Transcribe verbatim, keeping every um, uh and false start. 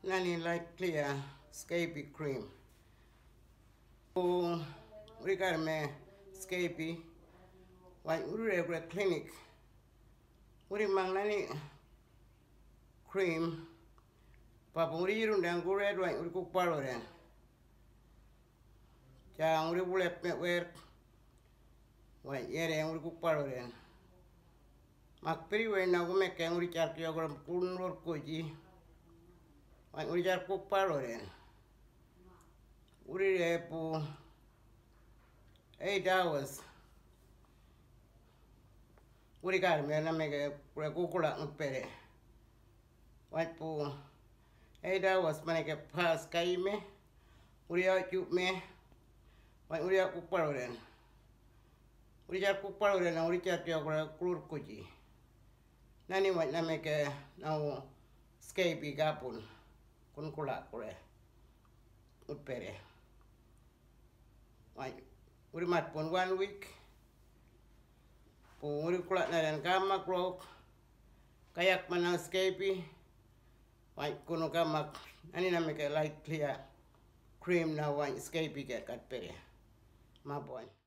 Nani light clear scapy cream. Oh, regard me scapy. Why regular clinic? Uri mang nani cream. Papa uri yirun dan go red wine uri cook paro dan. Jang uri bullet me work. Why yere uri cook paro dan. Mak peri wen na go make uri char kyo gram kun lor koji. Why uri char cook paro dan. Uri repo eight hours. Uri kar me na make uri kukula ngpere. Why po eight hours manake pass kai me. Uri out you me. Why uri out cook paro dan. Uri char cook paro dan uri char kyo gram klur koji. Nani why na make na scapy gapun kun kula kure utpere. Why uri mat pun one week. Po uri kula na dan kamak rock. Kayak mana scapy. Why kuno kamak ani na make light clear cream na why scapy get kat pere. Ma boy.